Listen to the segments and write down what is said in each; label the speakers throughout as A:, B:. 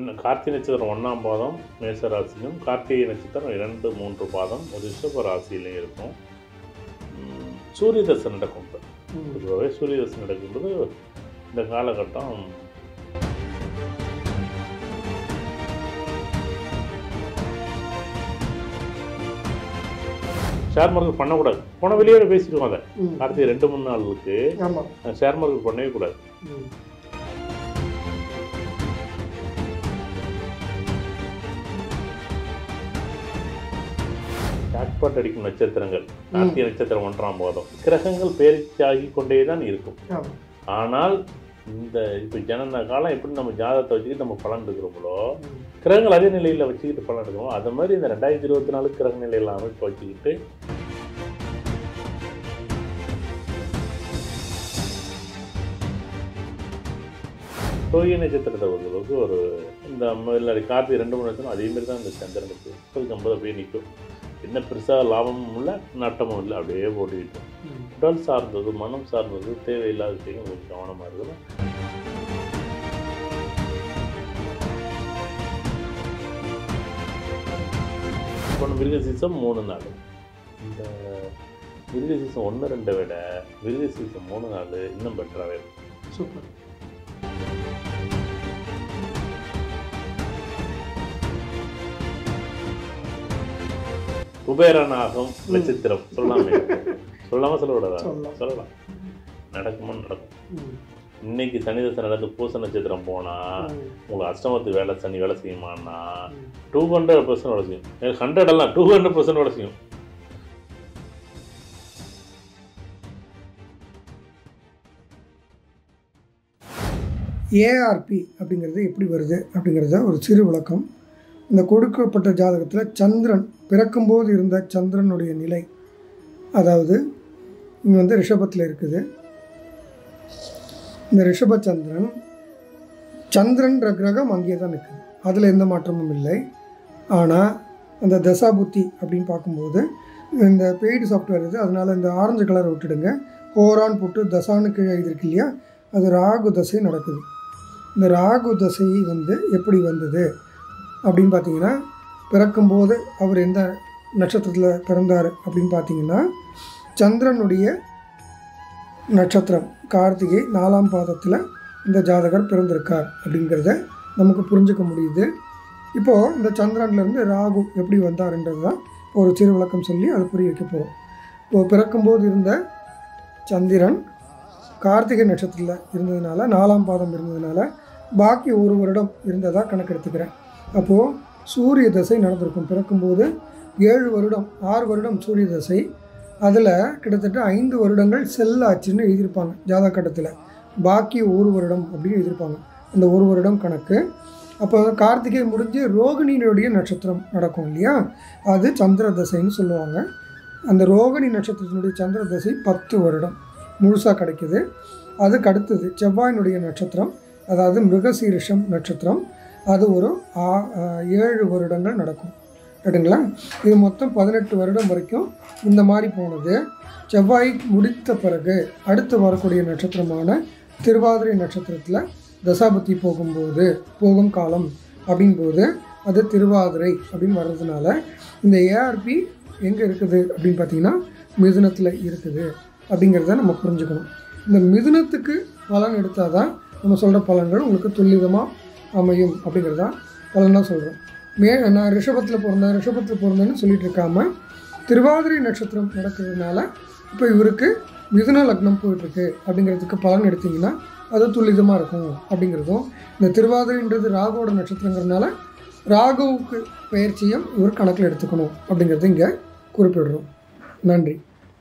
A: கார்த்திகை நட்சத்திரம் 1ஆம் பாதம் மேச ராசியும், கார்த்திகை நட்சத்திரம் 2, 3 பாதம் ரிஷப ராசியிலையும் இருக்கும். சூரிய தசை நடக்கும். இப்போ பொதுவாகவே சூரிய தசை நடக்கும்போது இந்த காலகட்டம் ஷேர் மார்க்கெட் பண்ணக்கூடாது. போன வெளியே பேசிடுவோம். அதை கார்த்திகை 2-3 நாளுக்கு ஷேர் மார்க்கெட் பண்ணவே கூடாது. ஜாக்பாட் அடிக்கும் நட்சத்திரங்கள் கார்த்திகை நட்சத்திரம் 1ஆம் பாதம். கிரகங்கள் பேரிச்சாகி கொண்டே தான் இருக்கும். ஆனால் இந்த இப்போ ஜனன காலம் எப்படி நம்ம ஜாதகத்தை வச்சுக்கிட்டு நம்ம பலன் எடுக்கிறோமோ, கிரகங்கள் அதே நிலையில் வச்சுக்கிட்டு பலன் எடுக்கிறோம். அது மாதிரி இந்த 2024 கிரக நிலையில் அமைப்பு வச்சுக்கிட்டு சூரிய நட்சத்திரத்தை பொறுத்தளவுக்கு ஒரு இந்த கார்த்திகை 2-3 நட்சத்திரம் அதேமாரி தான் இந்த சந்திரனுக்கு 50 போய் நிற்கும். என்ன பெருசாக லாபமும் இல்லை, நட்டமும் இல்லை, அப்படியே போட்டுக்கிட்டோம். உடல் சார்ந்தது, மனம் சார்ந்தது, தேவையில்லாத விஷயங்கள் கொஞ்சம் கவனமாக இருக்குது. இப்போ மிருக சீசம் 3 நாள். இந்த மிருக சீசம் 1-2 விட மிருக சீசம் 3 நாள் இன்னும் பெட்டராகவே இருக்கும்.
B: சூப்பர்.
A: குபேரனாகும் நட்சத்திரம் சொல்லாமே சொல்லாமல் சொல்லக்கூடாதா? சொல்லலாம். நடக்குமோ நடக்கும். இன்னைக்கு சனி தசை நடந்து பூச நட்சத்திரம் போனால் உங்களுக்கு அஷ்டமத்து சனி வேலை செய்யுமான்னா 200% வேலை செய்யும். 100 எல்லாம் 200% வேலை செய்யும்.
B: ஏஆர்பி அப்படிங்கிறது எப்படி வருது அப்படிங்கிறத ஒரு சிறு விளக்கம். இந்த கொடுக்கப்பட்ட ஜாதகத்தில் சந்திரன் பிறக்கும்போது இருந்த சந்திரனுடைய நிலை, அதாவது இங்கே வந்து ரிஷபத்தில் இருக்குது. இந்த ரிஷப சந்திரன்ற கிரகம் அங்கே தான் இருக்குது. அதில் எந்த மாற்றமும் இல்லை. ஆனால் அந்த தசாபுத்தி அப்படின்னு பார்க்கும்போது இந்த பெய்டு சாஃப்ட்வேர் இது, அதனால் இந்த ஆரஞ்சு கலரை விட்டுடுங்க. ஹோரான் போட்டு தசான்னு கீழே எழுதிருக்கு இல்லையா, அது ராகு தசை நடக்குது. இந்த ராகு தசை வந்து எப்படி வந்தது அப்படின்னு பார்த்தீங்கன்னா, பிறக்கும்போது அவர் எந்த நட்சத்திரத்தில் பிறந்தார் அப்படின்னு பார்த்தீங்கன்னா, சந்திரனுடைய நட்சத்திரம் கார்த்திகை 4ஆம் பாதத்தில் இந்த ஜாதகர் பிறந்திருக்கார் அப்படிங்கிறத நமக்கு புரிஞ்சுக்க முடியுது. இப்போது இந்த சந்திரன்லேருந்து ராகு எப்படி வந்தார்ன்றது தான் ஒரு சிறு விளக்கம் சொல்லி அதை புரிய வைக்க போகிறோம். இப்போது பிறக்கும்போது இருந்த சந்திரன் கார்த்திகை நட்சத்திரத்தில் இருந்ததுனால, 4ஆம் பாதம் இருந்ததுனால பாக்கி 1 வருடம் இருந்ததாக கணக்கெடுத்துக்கிறேன். அப்போது சூரிய தசை நடந்திருக்கும். பிறக்கும்போது 7 வருடம் 6 வருடம் சூரிய தசை, அதில் கிட்டத்தட்ட 5 வருடங்கள் செல்லாச்சுன்னு எழுதியிருப்பாங்க ஜாதக கட்டத்தில். பாக்கி 1 வருடம் அப்படின்னு எழுதியிருப்பாங்க. அந்த 1 வருடம் கணக்கு. அப்போ கார்த்திகை முடிஞ்சு ரோகிணியினுடைய நட்சத்திரம் நடக்கும் இல்லையா, அது சந்திர தசைன்னு சொல்லுவாங்க. அந்த ரோகிணி நட்சத்திரத்தினுடைய சந்திர தசை 10 வருடம் முழுசாக கிடைக்கிது. அதுக்கு அடுத்தது செவ்வாயினுடைய நட்சத்திரம், அதாவது மிருகசீரிஷம் நட்சத்திரம், அது ஒரு 7 வருடங்கள் நடக்கும். ரைட்டுங்களா? இது மொத்தம் 18 வருடம் வரைக்கும் இந்த மாதிரி போனது. செவ்வாய் முடித்த பிறகு அடுத்து வரக்கூடிய நட்சத்திரமான திருவாதிரை நட்சத்திரத்தில் தசாபுத்தி போகும் காலம் அப்படின்போது அது திருவாதிரை அப்படின்னு வர்றதுனால இந்த ஏஆர்பி எங்கே இருக்குது அப்படின்னு பார்த்தீங்கன்னா மிதுனத்தில் இருக்குது அப்படிங்கிறத நம்ம புரிஞ்சுக்கணும். இந்த மிதுனத்துக்கு பலன் எடுத்தால் தான் நம்ம சொல்கிற பலன்கள் உங்களுக்கு துல்லிதமாக அமையும் அப்படிங்கிறதா பலனாக சொல்கிறோம். நான் ரிஷபத்தில் பிறந்தேன்னு சொல்லிட்டு இருக்காமல் திருவாதிரை நட்சத்திரம் நடக்கிறதுனால இப்போ இவருக்கு மிதுன லக்னம் போயிட்டுருக்கு அப்படிங்கிறதுக்கு பலன் எடுத்திங்கன்னா அது துல்லிதமாக இருக்கும் அப்படிங்கிறதும், இந்த திருவாதிரைன்றது ராகுவோட நட்சத்திரங்கிறதுனால ராகுவுக்கு பயிற்சியும் இவர் கணக்கில் எடுத்துக்கணும் அப்படிங்கிறது இங்கே குறிப்பிடுறோம். நன்றி.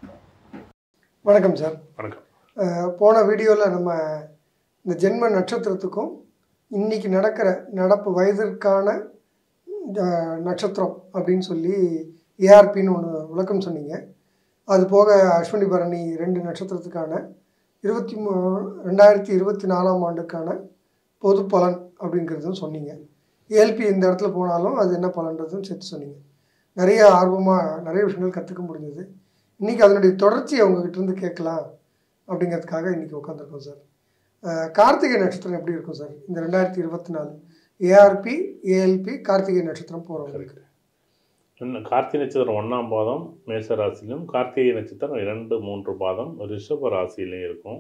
B: வணக்கம் சார்.
A: வணக்கம்.
B: போன வீடியோவில் நம்ம இந்த ஜென்ம நட்சத்திரத்துக்கும் இன்றைக்கி நடப்பு வயதிற்கான நட்சத்திரம் அப்படின்னு சொல்லி ஏஆர்பின்னு ஒன்று விளக்கம் சொன்னீங்க. அது போக அஸ்வினி பரணி 2 நட்சத்திரத்துக்கான 2024ஆம் ஆண்டுக்கான பொது பலன் அப்படிங்கிறதும் சொன்னீங்க. ஏஎல்பி இந்த இடத்துல போனாலும் அது என்ன பலன்றதும் சேர்த்து சொன்னீங்க. நிறைய ஆர்வமாக நிறைய விஷயங்கள் கற்றுக்க முடிஞ்சது. இன்றைக்கி அதனுடைய தொடர்ச்சி அவங்ககிட்டருந்து கேட்கலாம் அப்படிங்கிறதுக்காக இன்றைக்கி உட்காந்துருக்கோம் சார். கார்த்திகை நட்சத்திரம் எப்படி இருக்கும் சார் இந்த 2024? ஏஆர்பி ஏஎல்பி கார்த்திகை நட்சத்திரம் போகிறவங்களுக்கு.
A: கார்த்திகை நட்சத்திரம் 1ஆம் பாதம் மேச ராசியிலும், கார்த்திகை நட்சத்திரம் 2, 3 பாதம் ரிஷப ராசியிலையும் இருக்கும்.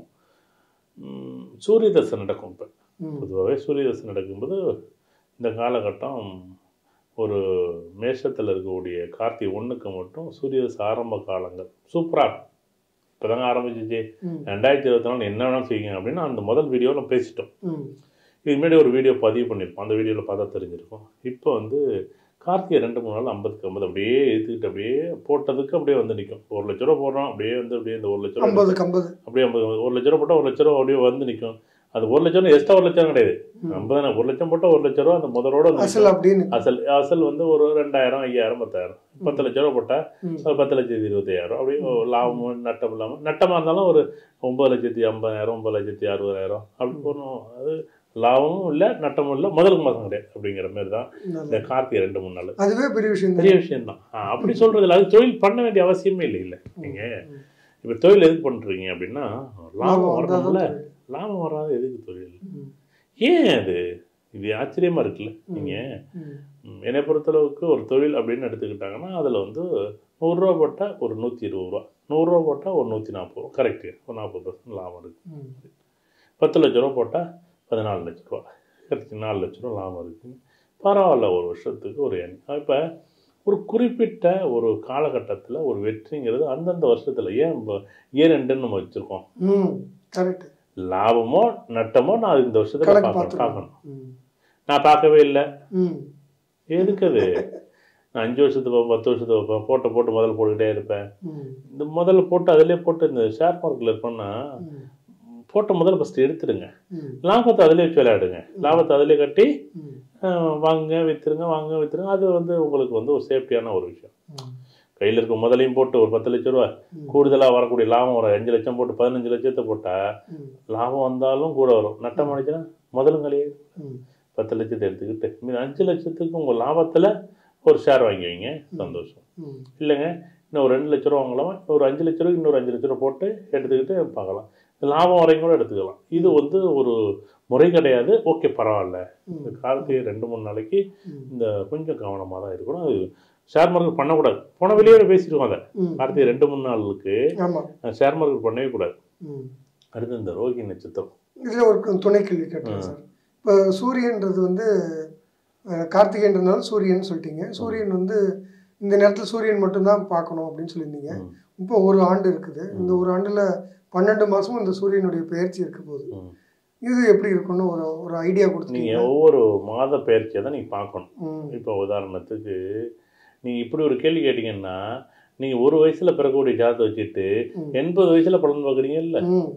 A: சூரிய தசை நடக்கும். இப்போ பொதுவாகவே சூரிய தசை நடக்கும்போது இந்த காலகட்டம் ஒரு மேஷத்தில் இருக்கக்கூடிய கார்த்திகை 1க்கு மட்டும் சூரிய தசை ஆரம்ப காலங்கள் சூப்பராக இப்போ தாங்க ஆரம்பிச்சிச்சு. 2024 என்ன வேணாலும் செய்யுங்க அப்படின்னு அந்த முதல் வீடியோவில் பேசிட்டோம். இதுக்கு முன்னாடி ஒரு வீடியோ பதிவு பண்ணியிருப்போம், அந்த வீடியோவில் பார்த்தா தெரிஞ்சிருக்கும். இப்போ வந்து கார்த்திகை 2-3 நாள் 50க்கு 50 அப்படியே எடுத்துக்கிட்டு அப்படியே போட்டதுக்கு அப்படியே வந்து நிற்கும். 1 லட்ச ரூபா போடுறோம், அப்படியே வந்து அப்படியே இந்த 1 லட்ச ரூபா
B: 50
A: அப்படியே 1 லட்ச ரூபா போட்டால் 1 லட்ச ரூபா அப்படியே வந்து நிற்கும். அது 1 லட்சம் எக்ஸ்ட்ரா 1 லட்சம் கிடையாது, 50 1 லட்சம் போட்டால் 1 லட்ச ரூபா அந்த முதலோட அசல் வந்து ஒரு 2000, 5000, 10,000, 10 லட்ச ரூபா போட்டால் ஒரு 10,25,000 அப்படியே லாபமும் நட்டம் இல்லாமல், நட்டமாக இருந்தாலும் ஒரு 9,50,000, 9,60,000 அப்படி போகணும். அது லாபமும் இல்லை நட்டமும் இல்லை, முதலுக்கு மாதம் கிடையாது அப்படிங்கிற மாதிரி தான் இந்த கார்த்திகை 2-3 நாள்.
B: அதுவே பெரிய விஷயம்
A: தான். அப்படி சொல்றதில்ல, அது தொழில் பண்ண வேண்டிய அவசியமே இல்லை. நீங்கள் இப்போ தொழில் எதுக்கு பண்ணுறீங்க அப்படின்னா லாபம் வரணும்ல, லாபம் வராது எதுக்கு தொழில்? ஏன் அது இது ஆச்சரியமாக இருக்குல்ல. நீங்கள் என்னை பொறுத்தளவுக்கு ஒரு தொழில் அப்படின்னு எடுத்துக்கிட்டாங்கன்னா அதில் வந்து 100 ரூபா போட்டால் ஒரு 120 ரூபா, 100 ரூபா போட்டால் ஒரு 140 ரூபா, கரெக்டு, ஒரு 40% லாபம் இருக்குது. 10 லட்ச ரூபா போட்டால் 14 லட்ச ரூபா, கரெக்டு, 4 லட்ச ரூபா லாபம் இருக்குது. பரவாயில்ல, ஒரு வருஷத்துக்கு ஒரு எண்ணம். இப்போ ஒரு குறிப்பிட்ட ஒரு காலகட்டத்தில் ஒரு வெற்றிங்கிறது அந்தந்த வருஷத்தில் ஏன் ஏன் நம்ம வச்சுருக்கோம்.
B: கரெக்ட்.
A: லாபமோ நட்டமோ நான் இந்த வருஷத்துல பார்க்கணும். நான் பார்க்கவே இல்லை, எதுக்கு அது? நான் 5 வருஷத்துக்கு 10 வருஷத்துக்கு வைப்பேன், போட்டு முதல்ல போட்டுக்கிட்டே இருப்பேன். இந்த முதல்ல போட்டு அதிலே போட்டு இந்த ஷேர் மார்க்கெட்டில் இருக்கோம்னா போட்ட முதல்ல ஃபஸ்ட்டு எடுத்துடுங்க, லாபத்தை அதிலே வச்சு விளையாடுங்க, லாபத்தை அதிலே கட்டி வாங்க விற்றுருங்க, வாங்க விற்றுருங்க. அது வந்து உங்களுக்கு வந்து ஒரு சேஃப்டியான ஒரு விஷயம். கையில் இருக்க முதலையும் போட்டு ஒரு 10 லட்ச ரூபா கூடுதலாக வரக்கூடிய லாபம் ஒரு 5 லட்சம் போட்டு 15 லட்சத்தை போட்டால் லாபம் வந்தாலும் கூட வரும், நட்டம் அடிச்சுன்னா முதலும் கழியே 10 லட்சத்தை எடுத்துக்கிட்டு 5 லட்சத்துக்கு உங்கள் லாபத்தில் ஒரு ஷேர் வாங்கி வைங்க, சந்தோஷம். இல்லைங்க இன்னும் ஒரு 2 லட்ச ரூபா வாங்கலாம், ஒரு 5 லட்ச ரூபாய்க்கு இன்னொரு 5 லட்ச ரூபா போட்டு எடுத்துக்கிட்டு பார்க்கலாம், லாபம் வரைக்கும் கூட எடுத்துக்கலாம். இது வந்து ஒரு முறை கிடையாது. ஓகே, பரவாயில்ல. இந்த காலத்துக்கு 2-3 நாளைக்கு இந்த கொஞ்சம் கவனமாக தான் இருக்கணும். அது ஷேர் மார்க்கெட் பண்ணக்கூடாது. போன வெளியே பேசிடுவோம். அதை கார்த்திகை 2-3 நாளுக்கு ஷேர் மார்க்கெட் பண்ணவே கூடாது. அடுத்து இந்த ரோஹிணி நட்சத்திரம்,
B: இதில் ஒரு துணை கேள்வி கேட்டேன் சார். இப்போ சூரியன்றது வந்து கார்த்திகைன்றதுனால சூரியன் சொல்லிட்டீங்க. சூரியன் வந்து இந்த நேரத்தில் சூரியன் மட்டும்தான் பார்க்கணும் அப்படின்னு சொல்லியிருந்தீங்க. இப்போ ஒரு ஆண்டு இருக்குது. இந்த ஒரு ஆண்டில் 12 மாதமும் இந்த சூரியனுடைய பெயர்ச்சி இருக்க போகுது. இது எப்படி இருக்குன்னு ஒரு ஐடியா கொடுத்து
A: நீங்கள் ஒவ்வொரு மாத பெயர்ச்சியை தான் நீங்கள் பார்க்கணும். இப்போ உதாரணத்துக்கு நீங்கள் இப்படி ஒரு கேள்வி கேட்டிங்கன்னா, நீங்கள் ஒரு வயசில் பிறக்கக்கூடிய ஜாதத்தை வச்சுட்டு 80 வயசில் பலன் பார்க்குறீங்க இல்லை,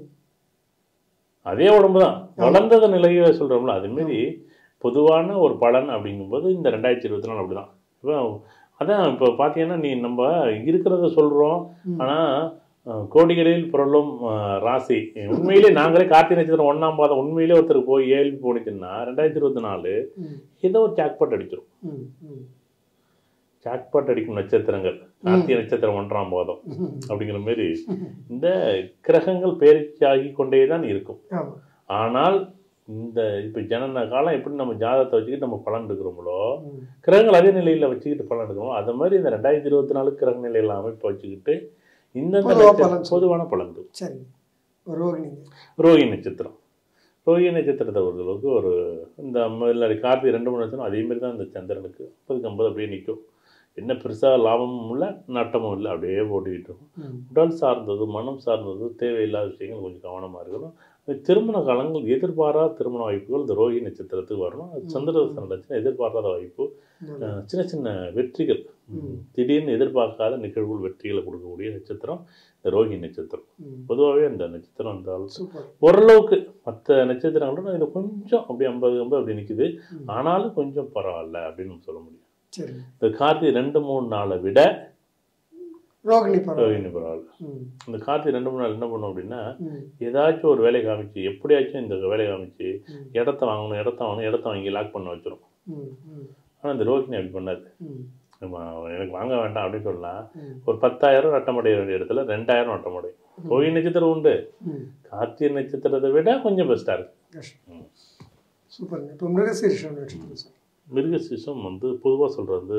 A: அதே உடம்பு தான், வளர்ந்தத நிலையை சொல்கிறோம்ல, அதுமாரி பொதுவான ஒரு பலன் அப்படிங்கும்போது இந்த 2024 அப்படி தான். இப்போ அதான் இப்போ பார்த்தீங்கன்னா நம்ம இருக்கிறத சொல்கிறோம், ஆனால் கோடிகளில் புரளும் ராசி. உண்மையிலே நாங்களே கார்த்திகை நட்சத்திரம் 1ஆம் பாதம் உண்மையிலே ஒருத்தருக்கு போய் ஏழ்வி போனிச்சுன்னா 2024 ஏதோ ஒரு ஜாக்பாட் அடிச்சிடும். ஜாக்பாட் அடிக்கும் நட்சத்திரங்கள் கார்த்திகை நட்சத்திரம் 1ஆம் பாதம் அப்படிங்கிற மாதிரி இந்த கிரகங்கள் பெயர்ச்சியாகி கொண்டே தான் இருக்கும். ஆனால் இந்த இப்போ ஜனன காலம் எப்படி நம்ம ஜாதகத்தை வச்சுக்கிட்டு நம்ம பலன் எடுக்கிறோமோ, கிரகங்கள் அதே நிலையில் வச்சுக்கிட்டு பலன் எடுக்கிறோம். அது மாதிரி இந்த 2024 கிரக நிலையில் அமைப்பு வச்சுக்கிட்டு இந்த பொதுவான பலன்கள்.
B: சரி,
A: ரோஹிணி நட்சத்திரம், ரோஹிணி நட்சத்திரத்தை பொறுத்தளவுக்கு ஒரு இந்த கார்த்திகை 2-3 நட்சத்திரம் அதேமாரி தான் இந்த சந்திரனுக்கு 50-50 அப்படியே நிற்கும். என்ன பெருசாக லாபமும் இல்லை நட்டமும் இல்லை, அப்படியே போட்டுக்கிட்டு இருக்கும். உடல் சார்ந்தது மனம் சார்ந்தது தேவையில்லாத விஷயங்கள் கொஞ்சம் கவனமாக இருக்கணும். திருமண காலங்கள் எதிர்பாராத திருமண வாய்ப்புகள் இந்த ரோஹிணி நட்சத்திரத்துக்கு வரணும். சந்திரதசை நடந்துச்சுன்னா எதிர்பாராத வாய்ப்பு, சின்ன சின்ன வெற்றிகள், திடீர்னு எதிர்பார்க்காத நிகழ்வுகள் வெற்றிகளை கொடுக்கக்கூடிய நட்சத்திரம் இந்த ரோஹிணி நட்சத்திரம். பொதுவாகவே அந்த நட்சத்திரம் இருந்தாலும் ஓரளவுக்கு மற்ற நட்சத்திரங்களோட இது கொஞ்சம் அப்படியே 50-50 அப்படி நிற்குது. ஆனாலும் கொஞ்சம் பரவாயில்ல அப்படின்னு நம்ம சொல்ல முடியும். இந்த கார்த்திகை 2-3 நாளை விட ரோஹிணி பரவாயில்ல. இந்த கார்த்திகை 2-3 நாள் என்ன பண்ணும் அப்படின்னா, ஏதாச்சும் ஒரு வேலை காமிச்சு, எப்படியாச்சும் இந்த வேலை காமிச்சு இடத்த வாங்கணும், இடத்த வாங்கி லாக் பண்ண வச்சிடும். ஆனால் இந்த ரோஹிணி அப்படி பண்ணாது. எனக்கு வாங்க வேண்டாம் அப்படின்னு சொல்லலாம். ஒரு 10,000 நட்டமடைய வேண்டிய இடத்துல 2,000 நட்டமடை. ரோஹிணி நட்சத்திரம் உண்டு, கார்த்திகை நட்சத்திரத்தை விட கொஞ்சம் பெஸ்ட்டாக இருக்கு.
B: சூப்பருங்க. இப்போ மிருகசீரிஷம் நட்சத்திரம் சார்.
A: மிருகசீரிஷம் வந்து பொதுவாக சொல்கிறது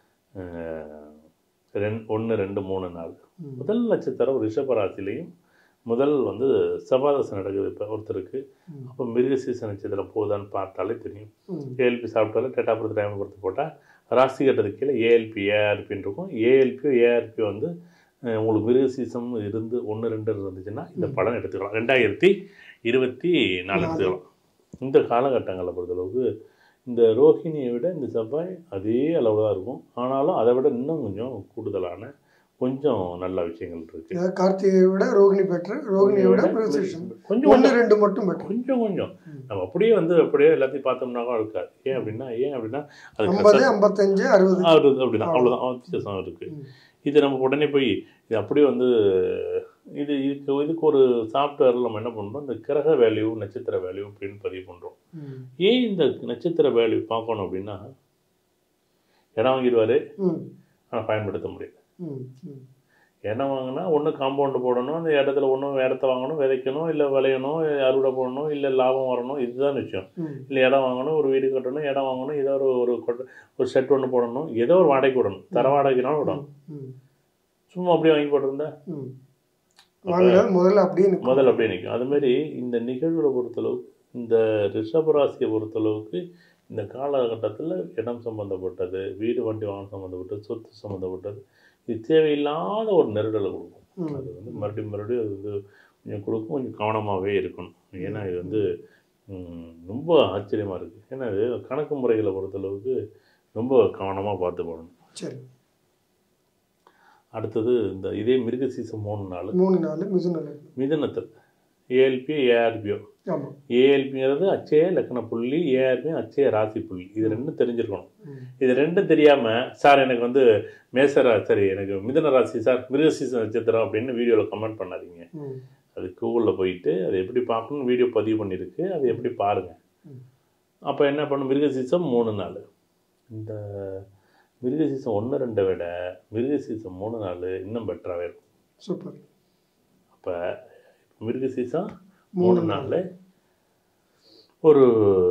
A: 1, 2, 3 நாள். முதல் நட்சத்திரம் ரிஷபராசிலையும் முதல் வந்து செவ்வாதசை நடக்குது இப்போ ஒருத்தருக்கு. அப்போ மிருகசீரிஷ நட்சத்திரம் போதான்னு பார்த்தாலே தெரியும். ஏஎல்பி சாப்பிட்டாலும் டேட்டா பர்த் டைம் பொறுத்து போட்டால் ராசி கட்டத்துக்கு கீழே ஏஎல்பி ஏஆர்பின்னு இருக்கும். ஏஎல்பியோ ஏஆர்பியோ வந்து உங்களுக்கு மிருகசீரிஷம் இருந்து 1, 2 இருந்துச்சுன்னா இந்த பலன் எடுத்துக்கலாம். 2024 எடுத்துக்கலாம். இந்த காலகட்டங்களை பொறுத்தளவுக்கு இந்த ரோஹிணியை விட இந்த செவ்வாய் அதே அளவு தான் இருக்கும். ஆனாலும் அதை விட இன்னும் கொஞ்சம் கூடுதலான கொஞ்சம் நல்ல விஷயங்கள் இருக்கு.
B: கார்த்திகையை விட ரோகிணி பெட்டர், ரோகிணியை விட கொஞ்சம் 1, 2 மட்டும் பெட்டர்.
A: கொஞ்சம் நம்ம அப்படியே எல்லாத்தையும் பார்த்தோம்னாக்கா இருக்காது. ஏன் அப்படின்னா அது
B: 50, 55, 60
A: அப்படிதான், அவ்வளோதான் வித்தியாசம் இருக்கு. இது நம்ம உடனே போய் இது அப்படியே வந்து இதுக்கு ஒரு சாஃப்ட்வேரில் நம்ம என்ன பண்ணுறோம், இந்த கிரக வேல்யூ நட்சத்திர வேல்யூ அப்படின்னு பதிவு பண்ணுறோம். ஏன் இந்த நட்சத்திர வேல்யூ பார்க்கணும் அப்படின்னா, இடம் வாங்கிடுவார் ஆனால் பயன்படுத்த முடியாது. இடம் வாங்கினா ஒன்று காம்பவுண்டு போடணும், அந்த இடத்துல இடத்த வாங்கணும், விதைக்கணும், இல்லை விளையணும், அறுவடை போடணும், இல்லை லாபம் வரணும், இதுதான் விஷயம். இல்லை இடம் வாங்கணும், ஒரு வீடு கட்டணும், இடம் வாங்கணும், ஏதோ ஒரு செட் ஒன்று போடணும், ஏதோ ஒரு வாடகைக்கு விடணும், தர வாடகைனாலும் விடணும். சும்மா அப்படியே வாங்கி போட்டிருந்தா முதல்ல அப்படியே நிற்கும். அதுமாரி இந்த நிகழ்வுகளை பொறுத்தளவுக்கு, இந்த ரிஷபராசியை பொறுத்தளவுக்கு இந்த காலகட்டத்தில் இடம் சம்மந்தப்பட்டது, வீடு வண்டி வாகனம் சம்மந்தப்பட்டது, சொத்து சம்மந்தப்பட்டது, இது தேவையில்லாத ஒரு நெருடலை கொடுக்கும். அது வந்து மறுபடியும் அது வந்து கொஞ்சம் கொடுக்கும். கொஞ்சம் கவனமாகவே இருக்கணும். ஏன்னா இது வந்து ரொம்ப ஆச்சரியமாக இருக்குது. ஏன்னா இது கணக்கு முறைகளை பொறுத்தளவுக்கு ரொம்ப கவனமாக பார்த்து போடணும்.
B: சரி.
A: அடுத்தது இந்த இதே மிருகசீரிஷம் 3 நாள் மிதுனத்தில் ஏஎல்பி ஏஆர்பியோ. ஏஎல்பிங்கிறது அச்சய லக்ன புள்ளி, ஏஆர்பி அச்சய ராசி புள்ளி. இது ரெண்டும் தெரிஞ்சிருக்கணும். இது ரெண்டும் தெரியாமல் சார் எனக்கு வந்து எனக்கு மிதுன ராசி சார் மிருகசீரிஷ நட்சத்திரம் அப்படின்னு வீடியோவில் கமெண்ட் பண்ணாதீங்க. அது கூகுளில் போயிட்டு அது எப்படி பார்க்கணும்னு வீடியோ பதிவு பண்ணியிருக்கு, அது எப்படி பாருங்கள். அப்போ என்ன பண்ணும், மிருகசீரிஷம் 3 நாள். இந்த மிருகசீரிஷம் 1, 2 விட மிருகசீரிஷம் 3 நாள் இன்னும் பெட்டராகவே இருக்கும்.
B: சூப்பர்.
A: அப்போ மிருகசீரிஷம் 3 நாள் ஒரு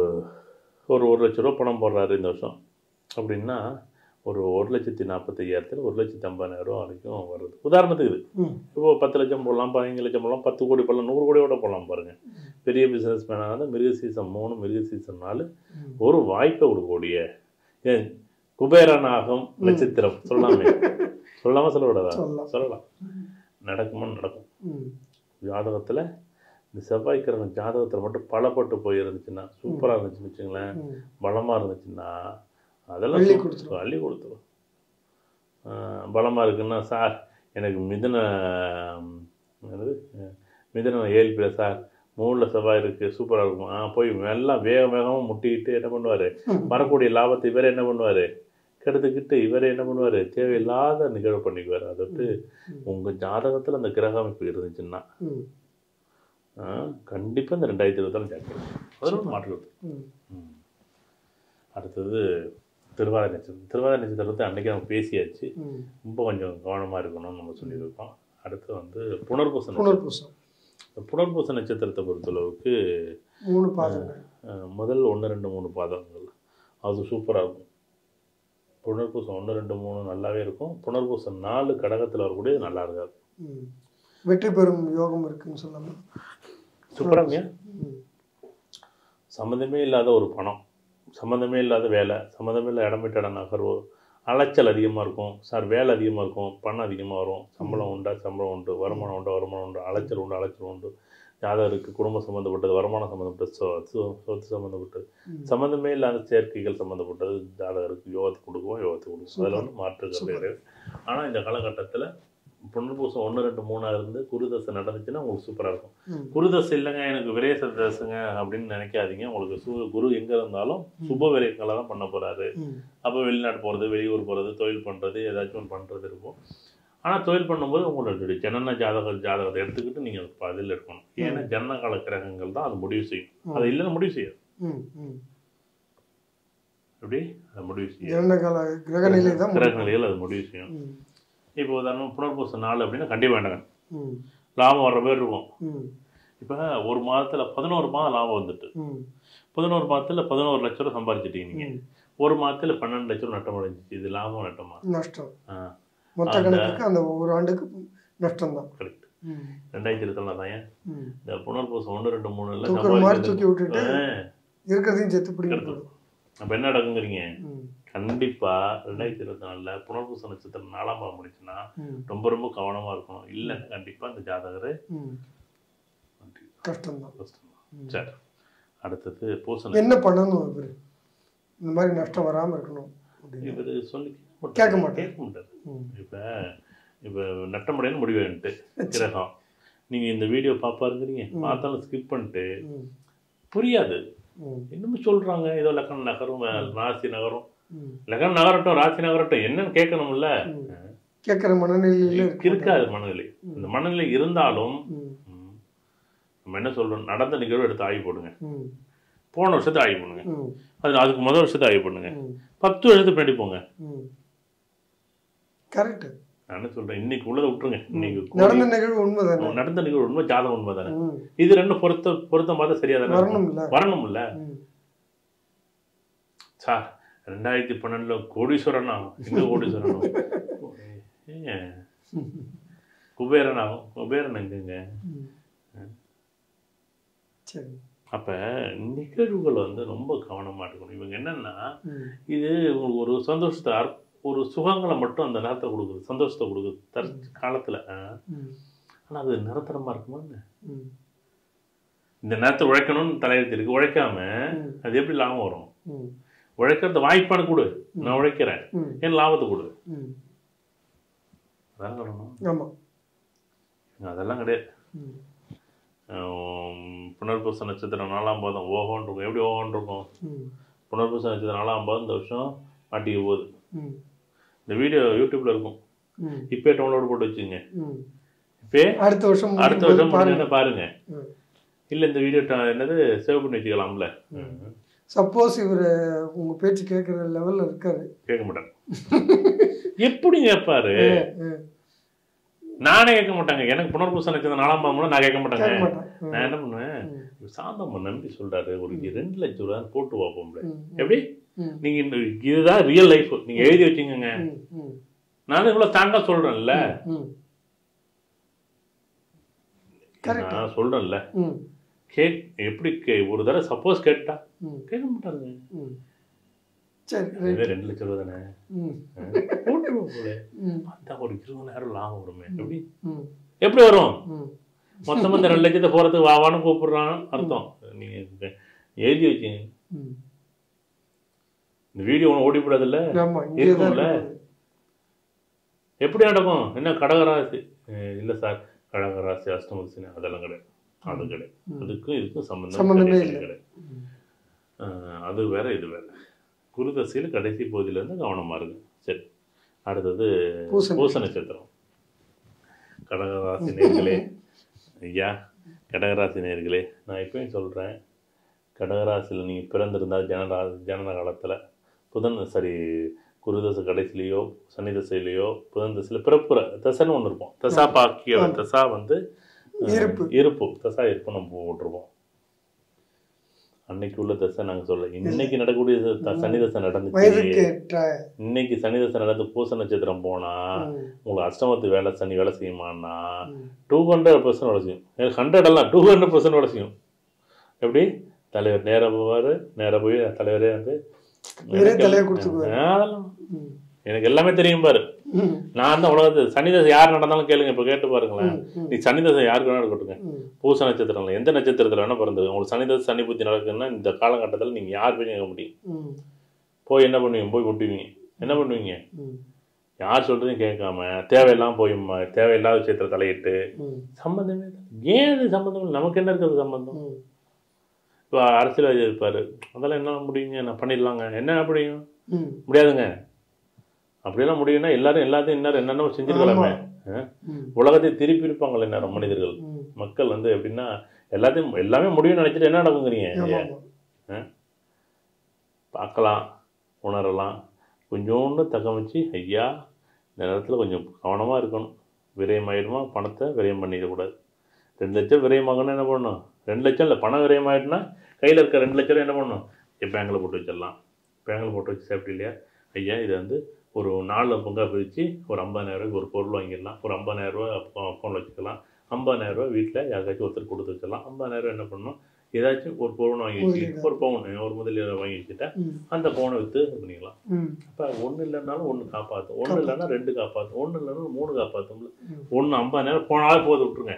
A: 1 லட்ச ரூபா பணம் போடுறாரு இந்த வருஷம் அப்படின்னா, ஒரு 1,45,000 1,50,000 வரைக்கும் வருது. உதாரணத்துக்கு இது இப்போ 10 லட்சம் போடலாம், 15 லட்சம் போடலாம், 10 கோடி போடலாம், 100 கோடியோட போடலாம். பாருங்கள், பெரிய பிஸ்னஸ் மேனாக மிருகசீரிஷம் 3 மிருகசீரிஷம் 4 ஒரு வாய்ப்பை கொடுக்கக்கூடிய குபேரனாகும் நட்சத்திரம். சொல்லாமல் சொல்லக்கூடாதா? சொல்லலாம். நடக்கும். ஜாதகத்தில் இந்த செவ்வாய் கிரகம் ஜாதகத்தில் மட்டும் பலப்பட்டு போயிருந்துச்சுன்னா, சூப்பராக இருந்துச்சுன்னு வச்சுங்களேன், பலமாக இருந்துச்சுன்னா அதெல்லாம் அள்ளி கொடுத்துரும். பலமாக இருக்குன்னா, சார் எனக்கு மிதுன ஏஎல்பியில் சார் 3ல் செவ்வாய் இருக்குது, சூப்பராக இருக்கும். போய் எல்லாம் வேகமாக முட்டிக்கிட்டு என்ன பண்ணுவார், வரக்கூடிய லாபத்தை இவரே என்ன பண்ணுவார், கெடுத்துக்கிட்டு இவரே என்ன பண்ணுவார், தேவையில்லாத நிகழ்வு பண்ணிக்குவார். அதோட்டு உங்கள் ஜாதகத்தில் அந்த கிரக அமைப்பு இருந்துச்சுன்னா கண்டிப்பாக இந்த 2024 ஜாக்கிரதை, அதில் மாற்றுவது. அடுத்தது திருவாதிரை நட்சத்திரம். திருவாதிரை நட்சத்திரத்தை அன்றைக்கி நம்ம பேசியாச்சு. ரொம்ப கொஞ்சம் கவனமாக இருக்கணும்னு நம்ம சொல்லியிருக்கோம். அடுத்து வந்து புனர்பூச நட்சத்திரத்தை பொறுத்தளவுக்கு முதல் 1, 2, 3 பாதங்கள் அது சூப்பராக இருக்கும். புனர்பூசம் 1, 2, 3 நல்லாவே இருக்கும். புனர்பூசம் 4 கடகத்தில் வரக்கூடியது நல்லா இருக்காது.
B: வெற்றி பெறும் யோகம் இருக்குன்னு சொல்லலாம்.
A: சூப்பராங்க. சம்மந்தமே இல்லாத ஒரு பணம், சம்மந்தமே இல்லாத வேலை, சம்மந்தமே இல்லாத இடமிட்ட இடம் நகர்வு, அலைச்சல் அதிகமாக இருக்கும். சார் வேலை அதிகமாக இருக்கும், பணம் அதிகமாக வரும், சம்பளம் உண்டு, வருமானம் உண்டு, அலைச்சல் உண்டு. ஜாதகருக்கு குடும்பம் சம்மந்தப்பட்டது, வருமானம் சம்மந்தப்பட்டது, சொத்து சம்மந்தப்பட்டது, சம்மந்தமே இல்லாத சேர்க்கைகள் சம்மந்தப்பட்டது ஜாதகருக்கு யோகத்தை கொடுக்கும். அதில் வந்து மாற்றுக்கிறது கிடையாது. ஆனால் இந்த காலகட்டத்தில் புனர்பூசம் 1, 2, 3 இருந்து குருதசை நடந்துச்சுன்னா உங்களுக்கு சூப்பராக இருக்கும். குருதசை இல்லைங்க எனக்கு விரேச தசைங்க அப்படின்னு நினைக்காதீங்க. உங்களுக்கு குரு எங்கே இருந்தாலும் சுப விரயங்களை தான் பண்ண போகிறாரு. அப்போ வெளிநாட்டு போகிறது, வெளியூர் போகிறது, தொழில் பண்ணுறது, ஏதாச்சும் ஒன்று பண்ணுறது இருக்கும். ஆனால் தொழில் பண்ணும்போது உங்களுடைய ஜனன ஜாதகத்தை எடுத்துக்கிட்டு நீங்கள் அதில் இருக்கணும். ஏன்னா ஜனன கால கிரகங்கள் தான் அது முடிவு செய்யும். அது இல்லைன்னு முடிவு செய்யும். எப்படி அதை முடிவு செய்யும், கிரக நிலையில் அது முடிவு செய்யும். இப்போ உதாரணம் புனர்பூசம் 4 அப்படின்னா கண்டிப்பாக வேண்டாங்க, லாபம் வர்ற பேர் இருக்கும். இப்போ ஒரு மாதத்தில் 11 மாதம் லாபம் வந்துட்டு 11 மாதத்தில் 11 லட்ச ரூபா சம்பாதிச்சிட்டீங்க நீங்கள். ஒரு மாதத்தில் 12 லட்ச ரூபா நட்டம் அடைஞ்சிச்சு. இது லாபம் நட்டமா?
B: நஷ்டம். மொத்த கணக்குக்கு அந்த ஒரு ஆண்டுக்கு நஷ்டம் தான்.
A: கரெக்ட். 2020 தான் இந்த புனர்பூசம் 1 2 3
B: தூக்கி விட்டுட்டு இருக்கிறதையும் சேர்த்து பிடிக்கிறது.
A: அப்போ என்ன நடக்குங்கிறீங்க? கண்டிப்பா 2024 புனர்பூச நட்சத்திரம் 4ஆம் பாவம் முடிச்சுன்னா ரொம்ப ரொம்ப கவனமா இருக்கணும். இல்லைன்னா கண்டிப்பா இந்த ஜாதகர்
B: கஷ்டம்தான்.
A: சரி, அடுத்தது பூச
B: என்ன பண்ணணும்? இவர் இந்த மாதிரி நஷ்டம் வராம இருக்கணும்.
A: இவர் சொல்லி
B: கேட்க மாட்டார்.
A: இப்போ நட்டமுடையன்னு முடிவுன்ட்டு கிரகம் நீங்க இந்த வீடியோ பாப்பாருங்கிறீங்க, பார்த்தாலும் ஸ்கிப் பண்ணிட்டு புரியாது. இன்னும் சொல்றாங்க ஏதோ லக்னம் நகரும் ராசி நகரும். லக்னம் நகரட்டும் ராசி நகரட்டும் என்னன்னு கேட்கணும்ல.
B: கேட்கிற மனநிலையில
A: இருக்காது மனநிலை. இந்த மனநிலை இருந்தாலும் நம்ம என்ன சொல்றோம், நடந்த நிகழ்வு எடுத்து ஆய்வு போடுங்க, போன வருஷத்தை ஆய்வு பண்ணுங்க, அதுக்கு முதல் வருஷத்தை ஆய்வு பண்ணுங்க, 10 வருஷத்துக்கு பின்னாடி போங்க. கரெக்ட். நான் என்ன சொல்றேன், இன்னைக்கு உள்ளதை விட்டுருங்க. இன்னைக்கு
B: நடந்த நிகழ்வு உண்மைதானே,
A: நடந்த நிகழ்வு உண்மை, ஜாதகம் உண்மை தானே. இது ரெண்டும் பொருத்தம் பார்த்தா சரியா தானே வரணும்ல. சார் 2012 கோடீஸ்வரன் ஆகும், எங்க கோடீஸ்வரன் ஆகும், குபேரன் ஆகும். குபேரன் எங்கங்க?
B: சரி.
A: அப்ப நிகழ்வுகள் ரொம்ப கவனமா இருக்கணும். இவங்க என்னன்னா, இது உங்களுக்கு ஒரு சந்தோஷத்தை ஒரு சுகங்களை மட்டும் அந்த நேரத்தை கொடுக்குது, சந்தோஷத்தை கொடுக்குது காலத்துல. ஆனா அது நிரந்தரமா இருக்குமா? இந்த நேரத்தை உழைக்கணும்னு தலையெழுத்து இருக்கு, உழைக்காம அது எப்படி லாபம் வரும்? உழைக்கிறது வாய்ப்பான கொடு, நான் உழைக்கிறேன், என் லாபத்தை கொடு, அதான் சொல்லணும். அதெல்லாம் கிடையாது. புனர்பூச நட்சத்திரம் 4ஆம் பாதம் ஓஹோன்னு இருக்கும். எப்படி ஓஹோன்னு இருக்கும்? புனர்பூச நட்சத்திரம் 4ஆம் பாதம் இந்த வருஷம் மாட்டிக்க போகுது. இந்த வீடியோ யூடியூப்ல இருக்கும், இப்பே டவுன்லோட் போட்டு வச்சுங்க. இப்பே அடுத்த வருஷம் பாருங்க. இல்ல இந்த வீடியோ என்னது சேவ் பண்ணி வச்சுக்கலாம்ல.
B: சப்போஸ் இவர் உங்க பேச்சு கேட்கிற லெவல்ல இருக்காரு,
A: கேட்க மாட்டாங்க. எப்படி கேட்பாரு? நானே கேட்க மாட்டாங்க. எனக்கு புனர்பூச நட்சத்திரம் 4ஆம் பாதம் நான் கேட்க மாட்டாங்க. நான் என்ன பண்ணுவேன், சாந்தம் நம்பி சொல்றாரு ஒரு 2 லட்சம் ரூபா போட்டு பார்ப்போம்ல. எப்படி நீங்க இதுதான் ரியல் லைஃப், நீங்க எழுதி வச்சுங்க. நானும் இவ்வளவு தாங்க சொல்றேன்ல, நான் சொல்றேன்ல. எப்படி ஒரு தடவை சப்போஸ் கேட்டா கேட்க மாட்டாருங்க. 2 லட்சம் ரூபா தானே போட்டுருவோம் போல, பார்த்தா ஒரு 20,000 லாபம் வருமே. எப்படி வரும்? மொத்தமா இந்த 2 லட்சத்தை போறதுக்கு வாவான்னு கூப்பிடுறான் அர்த்தம். நீங்க எழுதி வச்சுங்க. இந்த வீடியோ ஒன்று ஓடி போடாது இல்லை, இருக்கும்ல. எப்படி நடக்கும்? என்ன கடகராசி இல்லை சார், கடகராசி அஷ்டமசி அதெல்லாம் கிடையாது. அது கிடையாது. அதுக்கும் இதுக்கும் சம்பந்தமே கிடையாது. அது வேற இது வேற. குருதசையில் கடைசி பகுதியிலேருந்து கவனமா இருக்கு. சரி, அடுத்தது பூச நட்சத்திரம். கடகராசி நேர்களே, ஐயா கடகராசி நேர்களே, நான் இப்பயும் சொல்கிறேன், கடகராசியில் நீங்கள் பிறந்திருந்தால் ஜனன காலத்தில் குருதசை கடைசிலேயோ சனி தசையிலையோ புதன் தசையில் பிறப்புற தசைன்னு ஒன்று இருப்போம். தசா பாக்கிய தசா இருப்பு தசா இருப்பு நம்ம போட்டிருப்போம். அன்னைக்கு உள்ள தசை நாங்கள் சொல்ல, இன்னைக்கு நடக்கக்கூடிய சனி தசை நடந்துச்சு. இன்னைக்கு சனி தசை நடந்து பூச நட்சத்திரம் போனா உங்களுக்கு அஷ்டமத்து சனி வேலை செய்யுமான்னா 200% வேலை செய்யும். 100 எல்லாம் 200% வேலை செய்யும். எப்படி? தலைவர் நேராக போவார், நேராக போய் தலைவரே அதெல்லாம் எனக்கு எல்லாமே தெரியும் பாரு. நான் தான் உலகத்து சனி தசை யார் நடந்தாலும் கேளுங்க, இப்போ கேட்டு பாருங்களேன். நீ சனி தசை யாருக்கு வேணா இருக்கட்டுங்க, பூச நட்சத்திரம் எந்த நட்சத்திரத்தில் வேணா பிறந்தது, உங்களுக்கு சனி தசை சனி புத்தி நடக்குதுன்னா இந்த காலகட்டத்தில் நீங்கள் யார் போய் கேட்க முடியும்? போய் என்ன பண்ணுவீங்க? போய் கொட்டுவீங்க. என்ன பண்ணுவீங்க? யார் சொல்றதையும் கேட்காம தேவையெல்லாம் போய் தேவையில்லாத விஷயத்துல தலையிட்டு சம்பந்தமே ஏன் அது சம்பந்தம்? நமக்கு என்ன இருக்கிறது சம்பந்தம்? இப்போ அரசியல்வாதி இருப்பாரு, அதெல்லாம் என்ன முடியுங்க, நான் பண்ணிடலாங்க. என்ன முடியும்? முடியாதுங்க. அப்படியெல்லாம் முடியும்னா எல்லாரும் எல்லாத்தையும் இன்னும் என்னென்ன செஞ்சிருக்கலாமே. உலகத்தை திருப்பி இருப்பாங்களே நேரம் மனிதர்கள். மக்கள் எப்படின்னா எல்லாத்தையும் எல்லாமே முடியும்னு நினைச்சிட்டு என்ன நடக்குங்கிறீங்க? பார்க்கலாம், உணரலாம், கொஞ்சோண்டு தகவச்சு ஐயா இந்த நேரத்தில் கொஞ்சம் கவனமாக இருக்கணும். விரயமாயிடுமா, பணத்தை விரயம் பண்ணிடக்கூடாது. 2 லட்சம் விரயமாகணும்னா என்ன பண்ணணும்? 2 லட்சம் இல்லை, பணம் விரயமாயிட்டுனா கையில் இருக்க 2 லட்சம் என்ன பண்ணணும்? பேங்கில் போட்டு வச்சிடலாம். பேங்கில் போட்டு வச்சு சேஃப்டி இல்லையா? ஐயா இது வந்து ஒரு 4 பங்காக பிரித்து ஒரு 50,000 ஒரு பொருள் வாங்கிடலாம். ஒரு 50,000 அக்கௌண்ட்டில் வச்சுக்கலாம். 50,000 வீட்டில் யாருக்காச்சும் ஒருத்தர் கொடுத்து வச்சிடலாம். 50,000 என்ன பண்ணணும்? ஏதாச்சும் ஒரு பொருள் வாங்கி வச்சுக்கிட்டு ஒரு பவுன் ஒரு முதலீடு வாங்கி வச்சுட்டா அந்த பவுனை விற்று இது பண்ணிக்கலாம். அப்போ ஒன்று இல்லைன்னாலும் ஒன்று காப்பாற்றும், ஒன்று இல்லைன்னா 2 காப்பாற்றும், ஒன்று இல்லைன்னா 3 காப்பாற்றும். ஒன்று 50,000 போனாலும் போது விட்டுருங்க.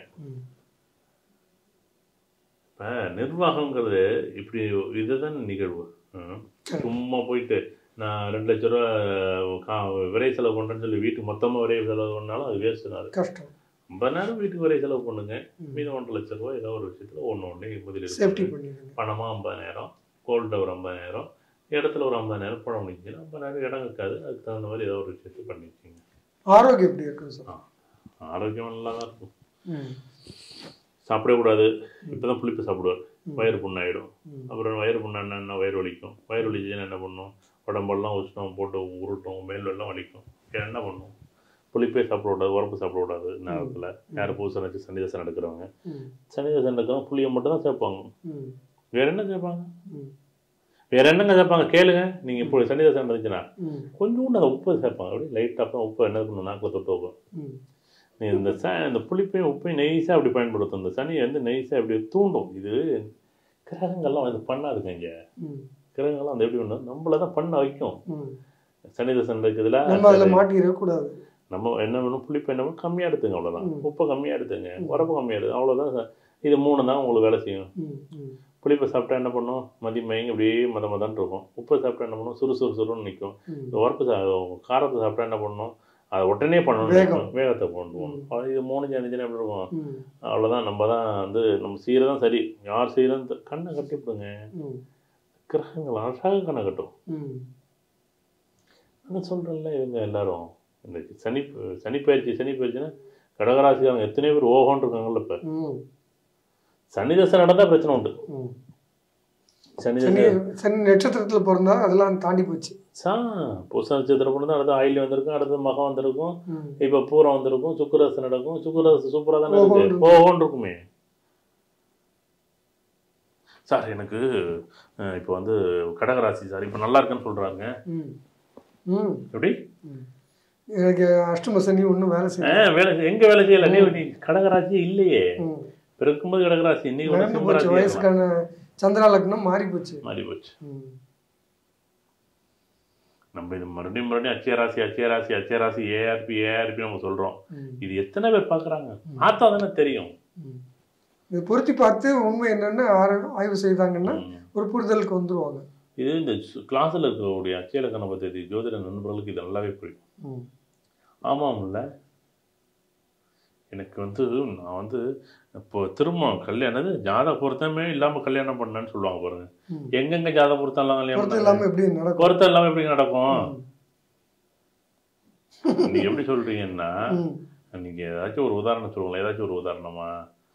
A: இப்போ நிர்வாகங்கிறது இப்படி இதுதான் நிகழ்வு. சும்மா போயிட்டு நான் 2 லட்ச ரூபா விரை செலவு பண்ணுறேன்னு சொல்லி வீட்டுக்கு மொத்தமாக விரை செலவு பண்ணாலும் அது வேஸ்ட்டு. அது கஷ்டம். 50,000 வீட்டுக்கு விரை செலவு பண்ணுங்க, மீதம் 1.5 லட்ச ரூபா ஏதோ ஒரு விஷயத்தில் ஒன்று முதலீடு சேஃப்டி பண்ணிடுங்க. பணமாக 50,000, கோல்டில் ஒரு 50,000, இடத்துல ஒரு 50,000 பணம் பண்ணிச்சிங்கன்னா 50,000 இடம் இருக்காது. அதுக்கு தகுந்த மாதிரி ஏதோ ஒரு விஷயத்தை பண்ணி வச்சுங்க. ஆரோக்கியம் எப்படி இருக்கும் சார்? ஆரோக்கியம் நல்லா தான் இருக்கும். சாப்பிடக்கூடாது. இப்போ தான் புளிப்பு சாப்பிடுவார், வயிறு புண்ணாயிடும். அப்புறம் வயிறு புண்ணான்னா வயிறு வலிக்கும். வயிறு வலிச்சுன்னா என்ன பண்ணும்? உடம்பெல்லாம் உஷ்ணம் போட்டு உருட்டும், மேலெல்லாம் வலிக்கும். என்ன பண்ணும்? புளிப்பே சாப்பிடக்கூடாது, உரப்பு சாப்பிடக்கூடாது. நேரத்தில் யார் பூசை வச்சு சன்னிதாசம் எடுக்கிறவங்க, சன்னிதாசம் எடுக்கிறவங்க புளியை மட்டும் தான் சேர்ப்பாங்க. வேற என்ன சேர்ப்பாங்க? வேற என்னங்க சேர்ப்பாங்க கேளுங்க. நீங்கள் இப்போ சன்னிதாசம் இருந்துச்சுன்னா கொஞ்சோண்டு அந்த உப்பு சேர்ப்பாங்க. அப்படி லைட்டாக உப்பு என்ன பண்ணணும்? நாக்கில் தொட்டு வைக்கும். இந்த புளிப்பையும் உப்பையும் நெய்ஸாக அப்படி பயன்படுத்தும். இந்த சனியை வந்து நெய்ஸாக அப்படி தூண்டும். இது கிரகங்கள்லாம் வந்து பண்ணாதுங்க. இங்கே கிரகங்கள்லாம் வந்து எப்படி பண்ணும்? நம்மள தான் பண்ண வைக்கும். சன்னிதாசம் இருக்கிறதுல மாட்டிடக்கூடாது. நம்ம என்ன பண்ணணும்? புளிப்பை என்ன பண்ணணும்? கம்மியாக எடுத்துங்க, அவ்வளோதான். உப்பை கம்மியாக எடுத்துங்க, உரப்பு கம்மியாக எடுத்து, அவ்வளோதான். இது 3 தான் உங்களுக்கு வேலை செய்யும். புளிப்பை சாப்பிட்டா என்ன பண்ணும்? மயங்கி அப்படியே மதம் இருக்கும். உப்பை சாப்பிட்டா என்ன பண்ணும்? சுறுசுறுன்னு நிற்கும். உரப்பு காரத்தை சாப்பிட்டா என்ன பண்ணணும்? அதை உடனே பண்ணணும், வேகத்தை கொண்டு போகணும். இது 3 அணிஞ்சுன்னா எப்படி இருக்கும்? அவ்வளோதான். நம்ம தான் வந்து நம்ம செய்கிறதான் சரி. யார் செய்கிறோன்னு கண்ணை கட்டிவிடுங்க. கிரகங்கள் அழகாக கண்ணை கட்டும். நான் சொல்கிறேன்ல, இவங்க எல்லாரும் இந்த சனிப்பயிற்சினா கடகராசிக்காரங்க எத்தனையோ பேர் ஓகோன்னு இருக்காங்கல்ல. இப்போ சனிதசை நடந்தால் பிரச்சனை உண்டு. சனி நட்சத்திரத்தில் பிறந்தா அதெல்லாம் தாண்டி போச்சு. பூச நட்சத்திரம் பிறந்தா அடுத்து ஆயில்யம் வந்திருக்கும், அடுத்து மகம் வந்திருக்கும், இப்போ பூரம் வந்திருக்கும், சுக்கரசு நடக்கும். சுக்கரசு சூப்பராக தானே இருக்கு, ஓகோன்னு இருக்குமே. சார் எனக்கு இப்போ வந்து கடகராசி சார் இப்போ நல்லா இருக்குன்னு சொல்கிறாங்க. எப்படி? எனக்கு அஷ்டம சனி ஒன்றும் வேலை செய்ய வேலை எங்கே வேலை செய்யலை. நீ கடகராசியே இல்லையே. பிறக்கும்போது கடகராசி, இன்னைக்கு வயசுக்கான சந்திரா லக்னம் மாறி போச்சு. நம்ம இது மறுபடியும் அச்சயராசி ஏஆர்பி நம்ம சொல்கிறோம். இது எத்தனை பேர் பார்க்குறாங்க? பார்த்தா தானே தெரியும். இது பொருத்தி பார்த்து உண்மை என்னன்னு ஆய்வு செய்தாங்கன்னா ஒரு புரிதலுக்கு வந்துருவாங்க. இது இந்த கிளாஸில் இருக்கக்கூடிய அச்சய இலக்கண பத்தி ஜோதிட நண்பர்களுக்கு இது நல்லாவே புரியும். ஆமாம்ல, எனக்கு வந்து நான் வந்து இப்போ திரும்ப கல்யாணம் ஜாதக பொருத்தமே இல்லாமல் கல்யாணம் பண்ணேன்னு சொல்லுவாங்க பாருங்க. எங்கெங்க ஜாதக பொருத்தம் எல்லாம் கல்யாணம் பொருத்தம் இல்லாமல் எப்படி நடக்கும்? நீங்க எப்படி சொல்றீங்கன்னா, நீங்க ஏதாச்சும் ஒரு உதாரணம் சொல்லுங்களேன். ஏதாச்சும் ஒரு உதாரணமா?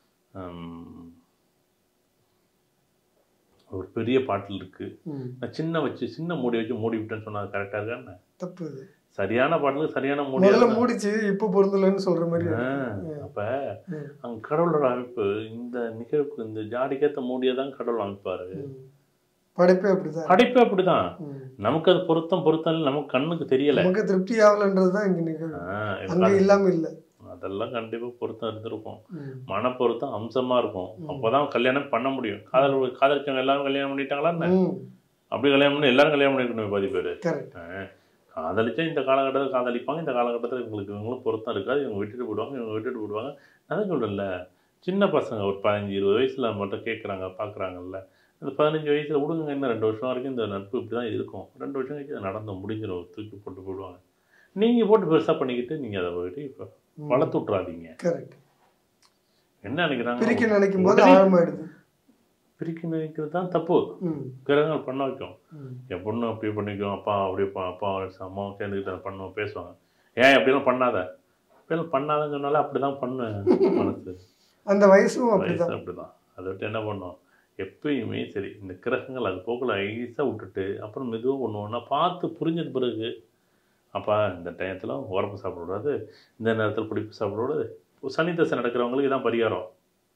A: ஒரு பெரிய பாட்டில் இருக்கு, நான் சின்ன மூடி வச்சு மூடி விட்டேன்னு சொன்னா கரெக்டா இருக்கா? தப்பு. சரியான பாட்டிலுக்கு சரியான மூடிச்சு இப்போ பொருந்தலன்னு சொல்ற மாதிரி. அப்ப அங்க கடவுளோட அமைப்பு இந்த நிகழ்வுக்கு இந்த ஜாடிக்கேத்த மூடியதான் கடவுள் அமைப்பாரு. படைப்பே அப்படிதான். நமக்கு அது பொருத்தம் நமக்கு கண்ணுக்கு தெரியல, நமக்கு திருப்தி ஆகலன்றதுதான் இங்க நிகழ்வு. இல்லாம இல்ல, அதெல்லாம் கண்டிப்பா பொருத்தம் இருந்திருக்கும். மன பொருத்தம் அம்சமா இருக்கும். அப்பதான் கல்யாணம் பண்ண முடியும். காதலிச்சவங்க எல்லாரும் கல்யாணம் பண்ணிட்டாங்களா? அப்படி கல்யாணம் பண்ணி எல்லாரும் கல்யாணம் பண்ணிக்கணும். பாதி பேரு காதலிச்சா இந்த காலகட்டத்தில் காதலிப்பாங்க, இந்த காலகட்டத்தில் இவங்களும் பொருத்தம் இருக்காது, இவங்க விட்டுட்டு போயிடுவாங்க. நான் சொல்றேன்ல, சின்ன பசங்க ஒரு 15-20 வயசுல மட்டும் கேட்குறாங்க, பார்க்குறாங்கல்ல. அந்த 15 வயசுல விடுங்க, இன்னும் 2 வருஷம் வரைக்கும் இந்த நட்பு இப்படி தான் இருக்கும். 2 வருஷம் கழிச்சு அதை நடந்து முடிஞ்சிடும், தூக்கி போட்டு போயிடுவாங்க. நீங்கள் போட்டு பெருசாக பண்ணிக்கிட்டு நீங்கள் அதை போயிட்டு இப்போ வளர்த்து விட்றாதீங்க. என்ன நினைக்கிறாங்க? நினைக்கும் போது பிரிக்க நினைக்கிறது தான் தப்பு. கிரகங்கள் பண்ண வைக்கும். என் பொண்ணு அப்படி பண்ணிக்கும், அப்பா அம்மாவும் சேர்ந்துக்கிட்டு பண்ணுவோம், பேசுவாங்க. ஏன் அப்படிலாம் பண்ணாதன்னு சொன்னாலும் அப்படிதான் பண்ணு மனசு. அந்த வயசும் அப்படிதான். அதை விட்டு என்ன பண்ணும்? எப்பயுமே சரி, இந்த கிரகங்கள் அது போக்கில் ஐஸாக விட்டுட்டு அப்புறம் மெதுவாக ஒன்று பார்த்து புரிஞ்சது பிறகு, அப்பா இந்த டயத்தில் உரப்பு சாப்பிடக்கூடாது, இந்த நேரத்தில் பிடிப்பு சாப்பிடக்கூடாது. சனி தசை நடக்கிறவங்களுக்கு இதான் பரிகாரம்.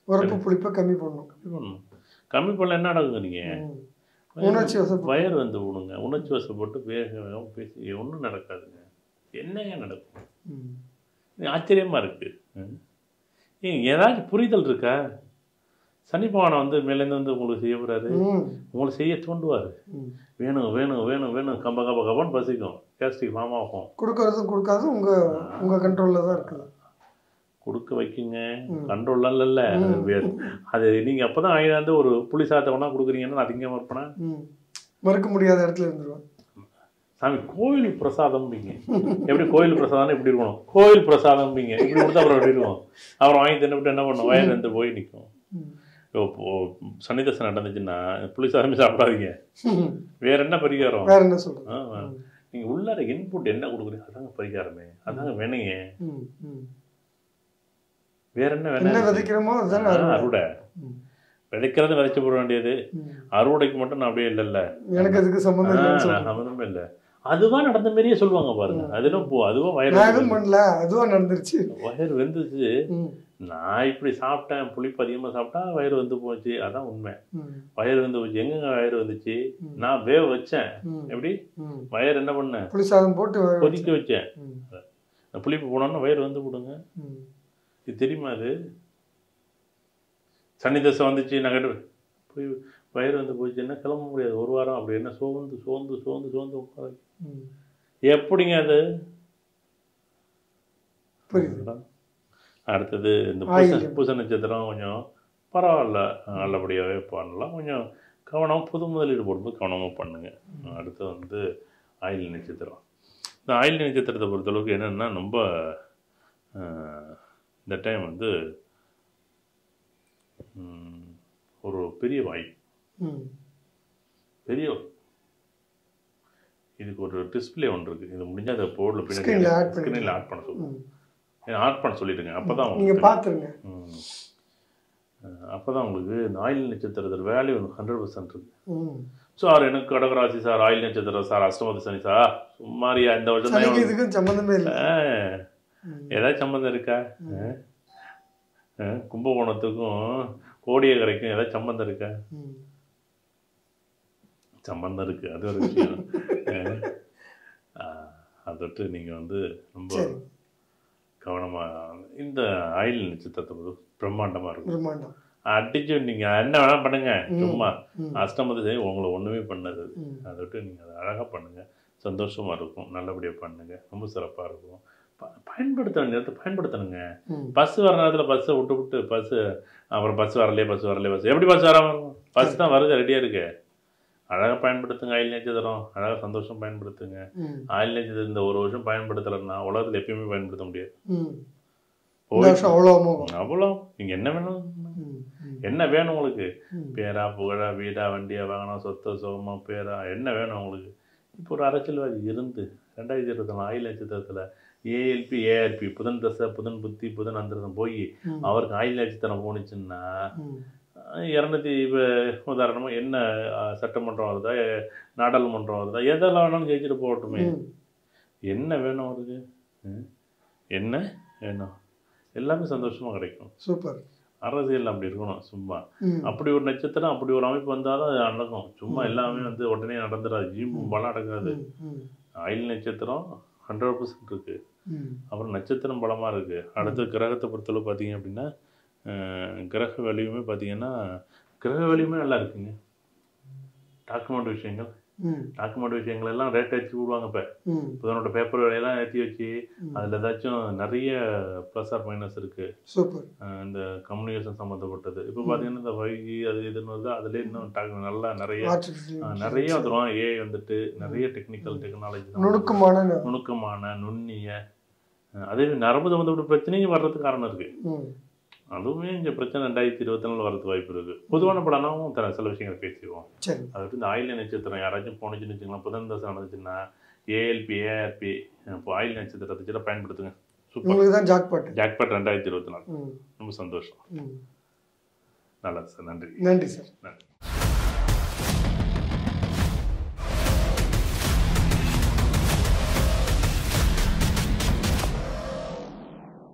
B: உரப்பு புளிப்பை கம்மி பண்ணணும்.
A: கம்மி பண்ணல என்ன நடக்குங்கிறீங்க?
B: உணர்ச்சி வசப்பட்டு
A: வயர் வந்து விடுங்க. உணர்ச்சி வசப்பட்டு வேக பேசி ஒன்றும் நடக்காதுங்க. என்னங்க நடக்கும்? ஆச்சரியமாக இருக்குது. ஏதாச்சும் புரிதல் இருக்கா? சனி பகவானை வந்து மேலேருந்து வந்து உங்களுக்கு செய்ய போகிறாரு, உங்களை செய்ய தூண்டுவார். வேணும் வேணும் வேணும் வேணும் கம்ப கம்ப கப்பான்னு பசிக்கும், கேஸ்ட்ரிக் ஃபார்ம் ஆகும்.
B: கொடுக்கறதும் கொடுக்காதும் உங்கள் கண்ட்ரோலில் தான் இருக்குது.
A: கொடுக்க வைக்குங்க, கண்ட்ரோல்லாம் இல்லை. அது நீங்கள் அப்போ தான் ஆயிடாந்து ஒரு புளி சாதத்தை வேணா கொடுக்குறீங்கன்னா நான் திங்க மறுப்பேனா?
B: மறுக்க முடியாத இடத்துல இருந்துருவேன்.
A: சாமி கோயில் பிரசாதம்பிங்க. எப்படி கோயில் பிரசாதம்னா எப்படி இருக்கணும்? கோயில் பிரசாதம்பிங்க இப்படி கொடுத்தா அப்புறம் எப்படி இருக்கும்? அப்புறம் வாங்கி தின்னுபிட்டு என்ன பண்ணும்? வயர் வந்து போய் நிற்கும். சனி தசை நடந்துச்சுன்னா புளி சாதமே சாப்பிடாதீங்க. வேற என்ன பரிகாரம்?
B: வேற என்ன சொல்றேன்?
A: நீங்கள் உள்ளார இன்புட் என்ன கொடுக்குறீங்க அதாங்க பரிகாரமே, அதாங்க வேணுங்க. வேற என்ன வேணும்?
B: விதைக்கிறோமோ அதுதானே
A: அறுவடை. விதைக்கிறது விதைச்சு போட வேண்டியது, அறுவடைக்கு மட்டும் நான் அப்படியே இல்லைல்ல,
B: எனக்கு அதுக்கு
A: சம்மந்தமே இல்லை. அதுவா நடந்த மாதிரியே சொல்லுவாங்க பாருங்க. அதுவும் அதுவா வயர்
B: பண்ணல, அதுவா நடந்துருச்சு.
A: வயர் வெந்துச்சு. நான் இப்படி சாப்பிட்டேன், புளிப்பு அதிகமாக சாப்பிட்டா வயிறு வந்து போச்சு, அதான் உண்மை. வயிறு வந்து போச்சு. எங்கங்க வயிறு வந்துச்சு? நான் வேக வச்சேன். எப்படி வயிறு என்ன பண்ணேன்?
B: புளிசாதம் போட்டு
A: கொதிக்க வச்சேன். புளிப்பு போனோன்னா வயிறு வந்து போடுங்க. இது தெரியுமா? அது சனி தசை வந்துச்சு, நான் போய் வயிறு வந்து போச்சுன்னா கிளம்ப முடியாது. ஒரு வாரம் அப்படி என்ன சோர்ந்து சோர்ந்து சோர்ந்து சோர்ந்து உட்கார எப்படிங்க அது? அடுத்தது இந்த பூச நட்சத்திரம் கொஞ்சம் பரவாயில்ல, நல்லபடியாகவே பண்ணலாம். கொஞ்சம் கவனம், புது முதலீடு போடும்போது கவனமாக பண்ணுங்க. அடுத்து வந்து ஆயில்ய நட்சத்திரம். இந்த ஆயில்ய நட்சத்திரத்தை பொறுத்தளவுக்கு என்னென்னா ரொம்ப இந்த டைம் வந்து ஒரு பெரிய வாய்ப்பு, பெரிய இதுக்கு ஒரு டிஸ்பிளே ஒன்று இருக்குது. இது முடிஞ்சால் அதை போர்டில் பின்னாடி ஸ்க்ரீனில் ஆட் பண்ண சொல்லுங்கள். ஆட் பண்ண சொல்லிட்டுங்க. அப்போ தான்
B: நீங்கள் பார்த்துருங்க.
A: அப்போ தான் உங்களுக்கு இந்த ஆயில் நட்சத்திரத்தில் வேல்யூ 100% இருக்குது. சார் எனக்கு கடகராசி சார், ஆயில் நட்சத்திரம் சார், அஷ்டமத்து சனி சார், சும்மாரியா இந்த வருஷம் தான்
B: இதுக்கும் சம்மந்தமே இல்லை.
A: ஏதாச்சும் சம்மந்தம் இருக்கா? கும்பகோணத்துக்கும் கோடியக்கரைக்கும் ஏதாவது சம்பந்தம் இருக்கா? சம்பந்தம் இருக்குது, அது ஒரு விஷயம். அதட்டு நீங்கள் வந்து ரொம்ப கவனமாக இந்த ஆயில் நட்சத்திரத்தை பிரம்மாண்டமாக இருக்கும். அடிச்சு நீங்கள் என்ன வேணால் பண்ணுங்க, சும்மா அஷ்டமத்தை செய்ய உங்களை ஒன்றுமே பண்ணது. அதை விட்டு நீங்கள் அதை அழகாக பண்ணுங்கள், சந்தோஷமாக இருக்கும், நல்லபடியாக பண்ணுங்கள், ரொம்ப சிறப்பாக இருக்கும். பயன்படுத்த வேண்டிய நேரத்தை பயன்படுத்தணுங்க. பஸ் வர நேரத்தில் பஸ்ஸை விட்டு விட்டு பஸ்ஸு அப்புறம் பஸ் வரலையே எப்படி பஸ் வராமல் இருக்கும்? பஸ் தான் வருது, ரெடியாக இருக்கு. அழகாக பயன்படுத்துங்க ஆயில் நட்சத்திரம், அழகாக சந்தோஷம் பயன்படுத்துங்க. ஆயில் நட்சத்திரம் இந்த ஒரு வருஷம் பயன்படுத்தலைன்னா உலகத்தில் எப்பயுமே பயன்படுத்த முடியாது. அவ்வளோ நீங்கள் என்ன வேணும், என்ன வேணும் உங்களுக்கு? பேரா புகழா, வீடா வண்டியா, வாகனம், சொத்து சுகமா, பேரா, என்ன வேணும் உங்களுக்கு? இப்போ ஒரு அரசியல்வாதி இருந்து 2024 ஆயில் நட்சத்திரத்தில் ஏஎல்பி ஏஆர்பி புதன் தசை, புதன் புத்தி, புதன் அந்தரம் போய் அவருக்கு ஆயில் நட்சத்திரம் போணுச்சுன்னா 200 உதாரணமாக என்ன சட்டமன்றம் வருதா, நாடாளுமன்றம் வருதா, எதெல்லாம் வேணாலும் ஜெயிச்சுட்டு போகட்டுமே. என்ன வேணும் அவருக்கு? என்ன வேணும்? எல்லாமே சந்தோஷமாக கிடைக்கும்.
B: சூப்பர்.
A: அரசியல் அப்படி இருக்கணும். சும்மா அப்படி ஒரு நட்சத்திரம், அப்படி ஒரு அமைப்பு வந்தால் தான் அது நடக்கும். சும்மா எல்லாமே வந்து உடனே நடந்துடாது, ஜீம்பும்பெல்லாம் நடக்காது. ஆயில் நட்சத்திரம் 100% இருக்குது. அப்புறம் நட்சத்திரம் பலமாக இருக்குது. அடுத்த கிரகத்தை பொறுத்தளவு பார்த்தீங்க அப்படின்னா கிரக வேல்யூமே பார்த்தீங்கன்னா கிரக வேல்யூமே நல்லா இருக்குங்க. டாக்குமெண்ட் விஷயங்கள் எல்லாம் ரேட் ஏற்றி விடுவாங்க. இப்போ புதனோட பேப்பர் வேலையெல்லாம் ஏற்றி வச்சு அதில் ஏதாச்சும் நிறைய ப்ளஸ் ஆர் மைனஸ் இருக்குது.
B: சூப்பர்.
A: இந்த கம்யூனிகேஷன் சம்மந்தப்பட்டது இப்போ பார்த்தீங்கன்னா இந்த 5G அது இதுன்னு வருது. அதுலேயே இன்னும் நல்லா நிறைய வந்துடும். ஏஐ வந்துட்டு நிறைய டெக்னாலஜி நுணுக்கமான நுண்ணிய அதே நரம்பு சம்மந்தப்பட்ட பிரச்சனையும் வர்றதுக்கு காரணம் இருக்குது. அதுவுமே இந்த பிரச்சனை 2024 வரதுக்கு வாய்ப்பு இருக்குது. பொதுவான படம்னாவும் சில விஷயங்களை பேசிடுவோம். அது இந்த ஆயில் நட்சத்திரம் யாராச்சும் போனுச்சுன்னு வச்சுக்கலாம், புதன் தசை நடந்துச்சுன்னா ஏஎல்பி ஏஆர்பி இப்போ ஆயில் நட்சத்திரத்தை பயன்படுத்துங்க. சூப்பர். ஜாக்பாட் 2024 ரொம்ப சந்தோஷம். நல்லது சார், நன்றி.
B: நன்றி சார்.
A: நன்றி.